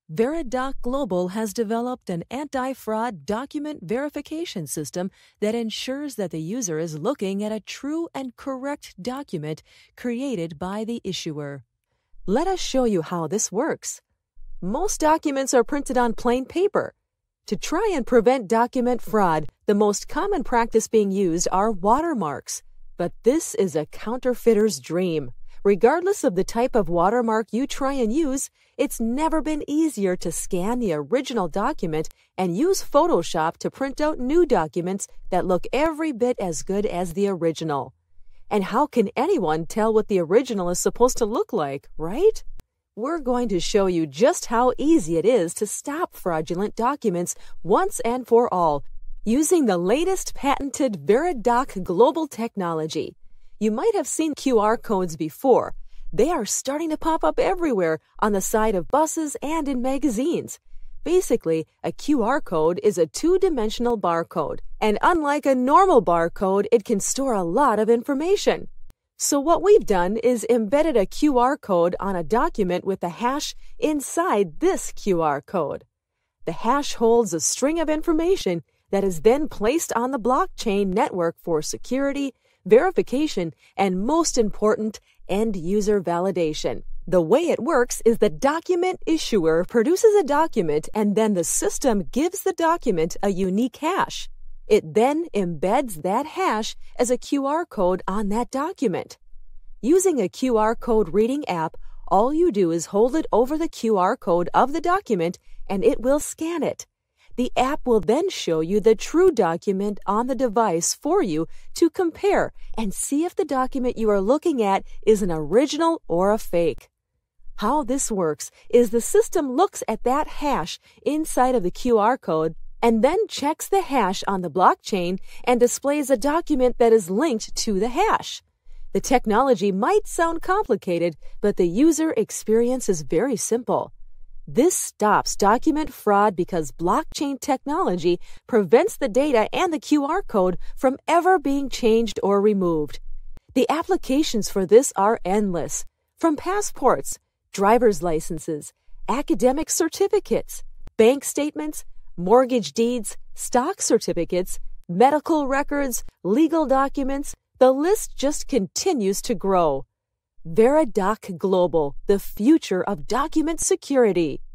VeriDoc Global has developed an anti-fraud document verification system that ensures that the user is looking at a true and correct document created by the issuer. Let us show you how this works. Most documents are printed on plain paper. To try and prevent document fraud, the most common practice being used are watermarks. But this is a counterfeiter's dream. Regardless of the type of watermark you try and use, it's never been easier to scan the original document and use Photoshop to print out new documents that look every bit as good as the original. And how can anyone tell what the original is supposed to look like, right? We're going to show you just how easy it is to stop fraudulent documents once and for all using the latest patented VeriDoc Global technology. You might have seen QR codes before. They are starting to pop up everywhere on the side of buses and in magazines. Basically, a QR code is a two-dimensional barcode, and unlike a normal barcode, it can store a lot of information. So what we've done is embedded a QR code on a document with a hash inside this QR code. The hash holds a string of information that is then placed on the blockchain network for security, verification, and most important, end-user validation. The way it works is the document issuer produces a document and then the system gives the document a unique hash. It then embeds that hash as a QR code on that document. Using a QR code reading app, all you do is hold it over the QR code of the document and it will scan it. The app will then show you the true document on the device for you to compare and see if the document you are looking at is an original or a fake. How this works is the system looks at that hash inside of the QR code and then checks the hash on the blockchain and displays a document that is linked to the hash. The technology might sound complicated, but the user experience is very simple. This stops document fraud because blockchain technology prevents the data and the QR code from ever being changed or removed. The applications for this are endless, from passports, driver's licenses, academic certificates, bank statements, mortgage deeds, stock certificates, medical records, legal documents. The list just continues to grow. VeriDoc Global, the future of document security.